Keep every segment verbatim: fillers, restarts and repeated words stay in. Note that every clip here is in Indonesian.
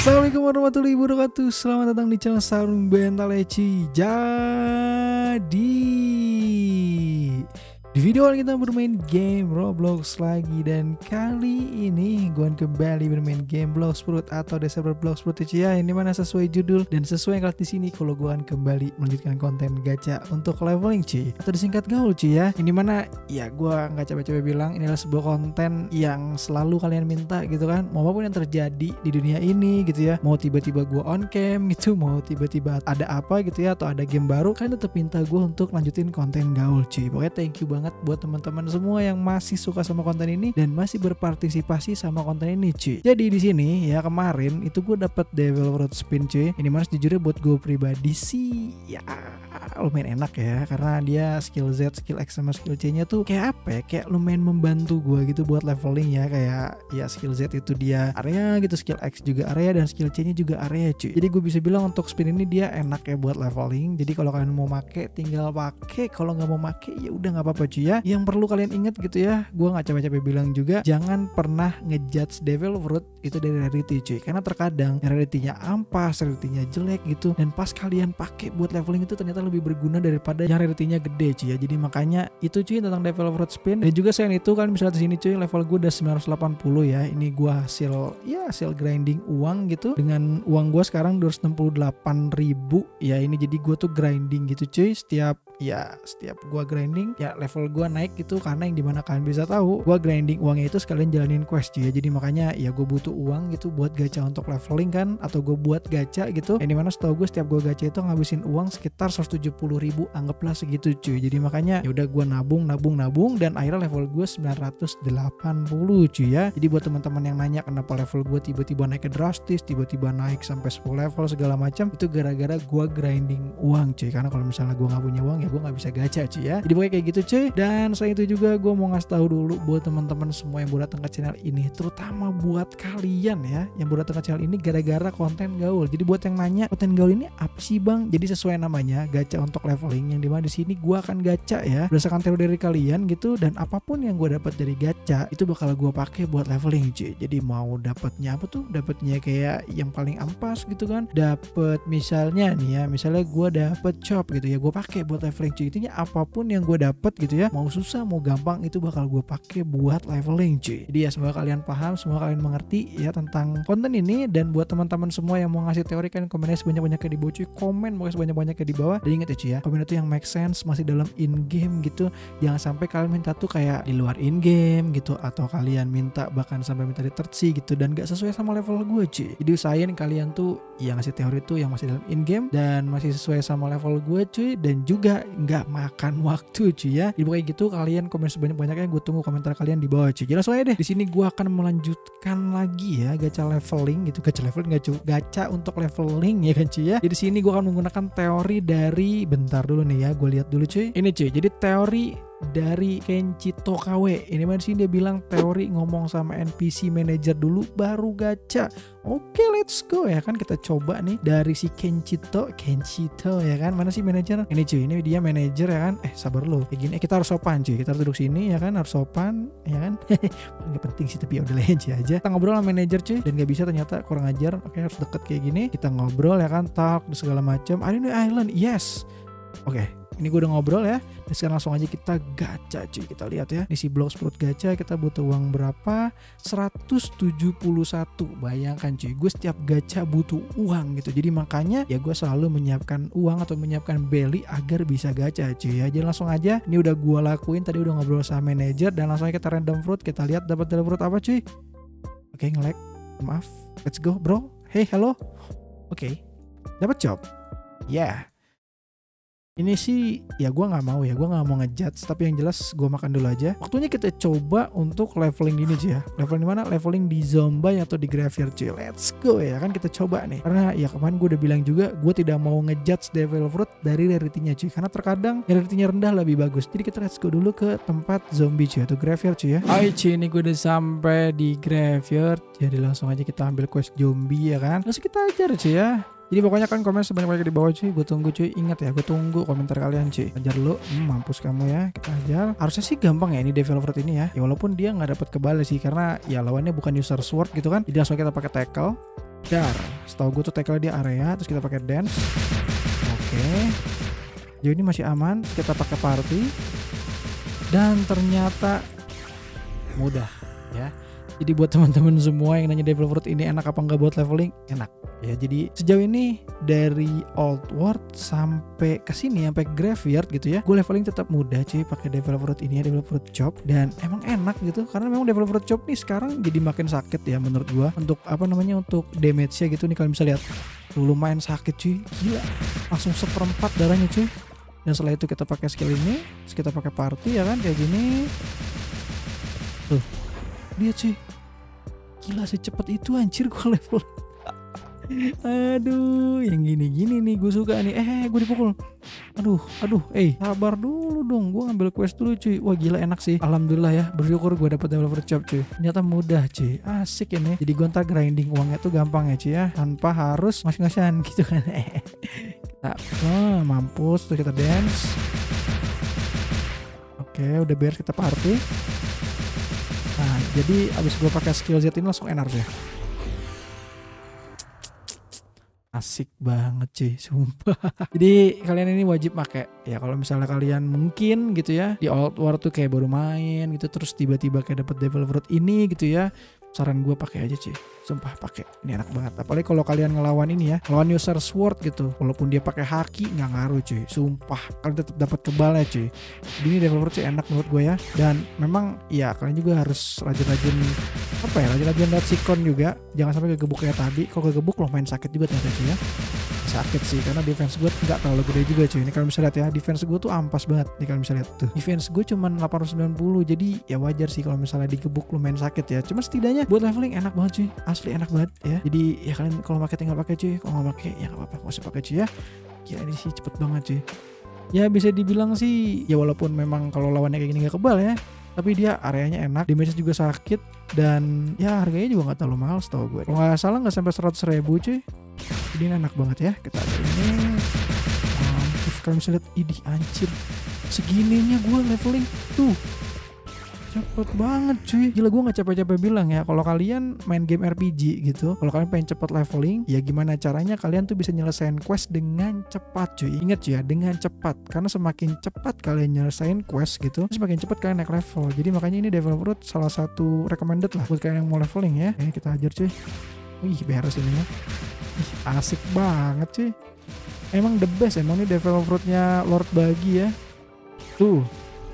Assalamualaikum warahmatullahi wabarakatuh. Selamat datang di channel Sarung Bental Eci. Jadi di video kali kita bermain game Roblox lagi, dan kali ini gue kembali bermain game Bloxfruit atau December Bloxfruit ya. Ini mana sesuai judul dan sesuai yang di sini kalau gue akan kembali melanjutkan konten gacha untuk leveling cuy, atau disingkat gaul cuy ya. Ini mana ya gue nggak capek-capek bilang ini adalah sebuah konten yang selalu kalian minta gitu kan. Mau apapun yang terjadi di dunia ini gitu ya, mau tiba-tiba gue on cam gitu, mau tiba-tiba ada apa gitu ya, atau ada game baru, kalian tetap minta gue untuk lanjutin konten gaul cuy. Pokoknya thank you banget buat teman-teman semua yang masih suka sama konten ini dan masih berpartisipasi sama konten ini cuy. Jadi di sini ya, kemarin itu gue dapat Devil Fruit Spin cuy. Ini mas jujurnya buat gue pribadi sih ya lumayan enak ya, karena dia skill Z, skill X sama skill C nya tuh kayak apa ya, kayak lumayan membantu gue gitu buat leveling ya. Kayak ya skill Z itu dia area gitu, skill X juga area, dan skill C nya juga area cuy. Jadi gue bisa bilang untuk spin ini dia enak ya buat leveling. Jadi kalau kalian mau make tinggal pakai, kalau nggak mau make ya udah nggak apa-apa cuy ya. Yang perlu kalian ingat gitu ya, gue nggak capek-capek bilang juga, jangan pernah ngejudge Devil Fruit itu dari rarity cuy, karena terkadang rarity-nya ampas, rarity-nya jelek gitu, dan pas kalian pakai buat leveling itu ternyata lebih berguna daripada yang rarity-nya gede cuy ya. Jadi makanya itu cuy tentang Devil Fruit Spin. Dan juga selain itu kalian bisa lihat di sini cuy, level gue udah sembilan ratus delapan puluh ya. Ini gue hasil ya hasil grinding uang gitu. Dengan uang gue sekarang dua ratus enam puluh delapan ribu ya. Ini jadi gue tuh grinding gitu cuy. Setiap ya setiap gue grinding ya level gue naik gitu, karena yang dimana kalian bisa tahu gue grinding uangnya itu sekalian jalanin quest cuy ya. Jadi makanya ya gue butuh uang gitu buat gacha untuk leveling kan, atau gue buat gacha gitu. Yang dimana setahu gue setiap gue gacha itu ngabisin uang sekitar seratus tujuh puluh ribu, anggaplah segitu cuy. Jadi makanya ya udah gue nabung nabung nabung dan akhirnya level gue sembilan ratus delapan puluh cuy ya. Jadi buat teman-teman yang nanya kenapa level gue tiba-tiba naik drastis, tiba-tiba naik sampai sepuluh level segala macam, itu gara-gara gue grinding uang cuy. Karena kalau misalnya gue nggak punya uang ya gue nggak bisa gacha cuy ya. Jadi pokoknya kayak gitu cuy. Dan selain itu juga gue mau ngasih tahu dulu buat teman-teman semua yang baru datang ke channel ini, terutama buat kalian ya yang baru datang ke channel ini gara-gara konten gaul. Jadi buat yang nanya konten gaul ini apa sih bang? Jadi sesuai namanya, gacha untuk leveling, yang dimana di sini gue akan gacha ya berdasarkan teori dari kalian gitu, dan apapun yang gue dapat dari gacha itu bakal gue pakai buat leveling cuy. Jadi mau dapatnya apa tuh? Dapatnya kayak yang paling ampas gitu kan. Dapat misalnya nih ya, misalnya gue dapet chop gitu ya, gue pakai buat leveling cuy. Intinya apapun yang gue dapat gitu ya, mau susah mau gampang, itu bakal gue pakai buat leveling cuy. Jadi ya semoga kalian paham, semoga kalian mengerti ya tentang konten ini. Dan buat teman-teman semua yang mau ngasih teori, kan komennya sebanyak-banyaknya di bawah cuy. Komen mau sebanyak-banyaknya di bawah. Dan ingat ya cuy ya, komen itu yang make sense, masih dalam in game gitu. Jangan sampai kalian minta tuh kayak di luar in game gitu, atau kalian minta bahkan sampai minta di third sea gitu dan gak sesuai sama level gue cuy. Jadi usahain kalian tuh yang ngasih teori tuh yang masih dalam in game dan masih sesuai sama level gue cuy, dan juga nggak makan waktu cuy ya. Jadi pokoknya gitu, kalian komen sebanyak-banyaknya, gue tunggu komentar kalian di bawah cuy. Jelas aja deh. Di sini gue akan melanjutkan lagi ya gacha leveling gitu, gacha leveling gak cuy, gacha untuk leveling ya kan cuy ya. Jadi sini gue akan menggunakan teori dari, bentar dulu nih ya, gue lihat dulu cuy. Ini cuy, jadi teori dari Kenshi Tokawe. Ini mana sih dia bilang teori ngomong sama N P C manager dulu baru gacha. Oke, let's go ya kan, kita coba nih dari si Kenshito, Kenshito ya kan. Mana sih manager? Ini cuy, ini dia manager ya kan. Eh sabar lo, kayak gini. Eh, kita harus sopan cuy, kita harus duduk sini ya kan, harus sopan ya kan. Nggak penting sih tapi ya udah aja aja. Kita ngobrol sama manager cuy, dan nggak bisa ternyata kurang ajar. Oke, harus deket kayak gini. Kita ngobrol ya kan, talk segala macam. Ada nih island, yes. Oke, ini gue udah ngobrol ya. Dan sekarang langsung aja kita gacha cuy. Kita lihat ya, ini si Bloxfruit gacha, kita butuh uang berapa? seratus tujuh puluh satu. Bayangkan cuy, gue setiap gacha butuh uang gitu. Jadi makanya ya gue selalu menyiapkan uang atau menyiapkan belly agar bisa gacha cuy ya. Jadi langsung aja, ini udah gue lakuin tadi, udah ngobrol sama manajer. Dan langsung aja kita random fruit, kita lihat dapat random fruit apa cuy. Oke, nge-lag, maaf. Let's go bro. Hey, hello. Oke, dapat job. Ya yeah. Ini sih ya gue nggak mau ya, gue nggak mau ngejudge, tapi yang jelas gue makan dulu aja. Waktunya kita coba untuk leveling ini cuy ya. Leveling di mana? Leveling di zombie atau di graveyard cuy. Let's go ya kan, kita coba nih. Karena ya kemarin gue udah bilang juga, gue tidak mau ngejudge Devil Fruit dari rarity-nya cuy, karena terkadang rarity-nya rendah lebih bagus. Jadi kita let's go dulu ke tempat zombie cuy atau graveyard cuy ya. Hai cuy, ini gue udah sampai di graveyard. Jadi langsung aja kita ambil quest zombie ya kan. Langsung kita ajar cuy ya. Jadi pokoknya kan komen sebanyak-banyak di bawah cuy. Gue tunggu cuy. Ingat ya, gue tunggu komentar kalian cuy. Ajar dulu. Hmm, mampus kamu ya. Kita ajar. Harusnya sih gampang ya ini Devil Fruit ini ya. Ya walaupun dia nggak dapat kebal sih, karena ya lawannya bukan user sword gitu kan. Jadi langsung kita pakai tackle. Dar. Setahu gue tuh tackle dia area, terus kita pakai dance. Oke. Jadi ini masih aman, terus kita pakai party. Dan ternyata mudah ya. Jadi buat teman-teman semua yang nanya Devil Fruit ini enak apa enggak buat leveling, enak ya. Jadi sejauh ini dari Old World sampai ke sini sampai Graveyard gitu ya, gue leveling tetap mudah cuy pakai Devil Fruit ini ya, Devil Fruit Chop, dan emang enak gitu karena memang Devil Fruit Chop nih sekarang jadi makin sakit ya menurut gue untuk apa namanya untuk damage-nya gitu nih. Kalian bisa lihat tuh lumayan sakit cuy, gila langsung seperempat darahnya cuy. Dan setelah itu kita pakai skill ini, terus kita pakai party ya kan kayak gini. Tuh dia cuy, gila secepat itu anjir gue level. Aduh, yang gini-gini nih gue suka nih. Eh, gue dipukul. Aduh, aduh, eh, sabar dulu dong. Gue ngambil quest dulu cuy. Wah gila enak sih. Alhamdulillah ya, bersyukur gue dapet Devil Fruit Chop cuy. Ternyata mudah cuy, asik ini. Jadi gue ntar grinding uangnya tuh gampang ya cuy ya, tanpa harus ngas-ngasan gitu kan. Kita, oh, mampus tuh kita dance. Oke, udah beres kita party. Nah, jadi abis gue pakai skill Z ini langsung enak ya. Asik banget cuy, sumpah. Jadi kalian ini wajib pakai ya kalau misalnya kalian mungkin gitu ya di Old War tuh kayak baru main gitu, terus tiba-tiba kayak dapet Devil Fruit ini gitu ya. Saran gue pakai aja cuy, sumpah pakai, ini enak banget. Apalagi kalau kalian ngelawan ini ya, lawan user sword gitu, walaupun dia pakai haki nggak ngaruh cuy, sumpah kalian tetap dapat kebalnya cuy. Jadi ini Devil Fruit sih enak menurut gue ya, dan memang ya kalian juga harus rajin-rajin apa ya, rajin-rajin lihat sikon juga, jangan sampai kegebuk kayak tadi. Kalau kegebuk loh main sakit juga ternyata cuy ya. Sakit sih karena defense gue nggak terlalu gede juga cuy. Ini kalian bisa lihat ya, defense gue tuh ampas banget nih, kalian bisa lihat tuh. Defense gue cuma delapan ratus sembilan puluh, jadi ya wajar sih kalau misalnya digebuk lumayan sakit ya. Cuma setidaknya buat leveling enak banget cuy, asli enak banget ya. Jadi ya kalian kalau pakai tinggal pakai cuy, kalau nggak pakai ya nggak apa-apa, nggak usah pakai cuy ya. Ya ini sih cepet banget cuy. Ya bisa dibilang sih ya, walaupun memang kalau lawannya kayak gini nggak kebal ya, tapi dia areanya enak, damage juga sakit, dan ya harganya juga nggak terlalu mahal setahu gue. Kalau nggak salah nggak sampai seratus ribu cuy. Jadi ini enak banget ya. Kita ada ini. Mampus, kalian bisa lihat, idih anjir. Segininya gue leveling tuh. Cepet banget cuy. Gila, gue gak capek-capek bilang ya, kalau kalian main game R P G gitu, kalau kalian pengen cepet leveling, ya gimana caranya kalian tuh bisa nyelesain quest dengan cepat cuy. Ingat ya, dengan cepat, karena semakin cepat kalian nyelesain quest gitu, semakin cepat kalian naik level. Jadi makanya ini Devil Fruit salah satu recommended lah buat kalian yang mau leveling ya. Ini kita hajar cuy. Wih beres ini ya. Ih, asik banget cuy. Emang the best emang nih Devil Fruitnya Lord Buggy ya. Tuh,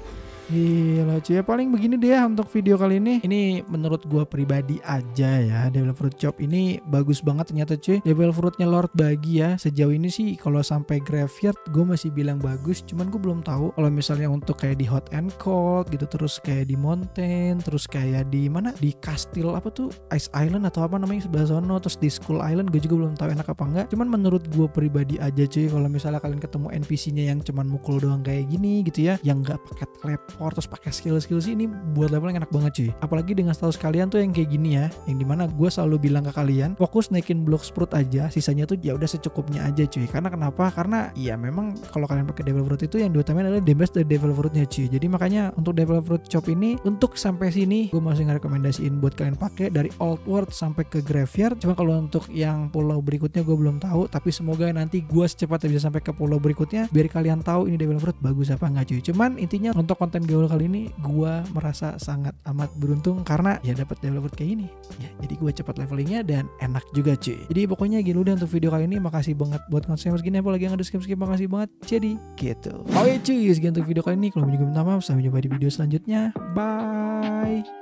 gila cuy ya. Paling begini deh ya untuk video kali ini. Ini menurut gua pribadi aja ya, Devil Fruit Chop ini bagus banget ternyata cuy. Devil Fruitnya Lord Buggy ya, sejauh ini sih kalau sampai Graveyard gue masih bilang bagus. Cuman gue belum tahu kalau misalnya untuk kayak di Hot and Cold gitu, terus kayak di Mountain, terus kayak di mana, di Kastil apa tuh, Ice Island atau apa namanya sebelah sono, terus di Skull Island, gue juga belum tahu enak apa enggak. Cuman menurut gue pribadi aja cuy, kalau misalnya kalian ketemu N P C-nya yang cuman mukul doang kayak gini gitu ya, yang nggak pakai teleport terus pakai skill-skill sih, ini buat leveling enak banget cuy. Apalagi dengan status kalian tuh yang kayak gini ya, yang dimana gue selalu bilang ke kalian fokus naikin block sprout aja, sisanya tuh ya udah secukupnya aja cuy. Karena kenapa? Karena ya memang kalau kalian pakai Devil Fruit itu yang diutamain adalah damage dari Devil Fruitnya cuy. Jadi makanya untuk Devil Fruit Chop ini untuk sampai sini gue masih ngerekomendasiin buat kalian pakai dari Old World sampai ke Graveyard. Cuma kalau untuk yang pulau berikutnya gue belum tahu, tapi semoga nanti gue secepatnya bisa sampai ke pulau berikutnya biar kalian tahu ini Devil Fruit bagus apa enggak cuy. Cuman intinya untuk konten gaul kali ini gua merasa sangat amat beruntung karena ya dapat Devil Fruit kayak ini ya, jadi gua cepat levelingnya dan enak juga cuy. Jadi pokoknya gini udah untuk video kali ini, makasih banget buat konten segini, apalagi yang ada skip skip makasih banget. Jadi gitu, oke cuy, sekian untuk video kali ini. Kalau juga minta maaf, sampai jumpa di video selanjutnya, bye.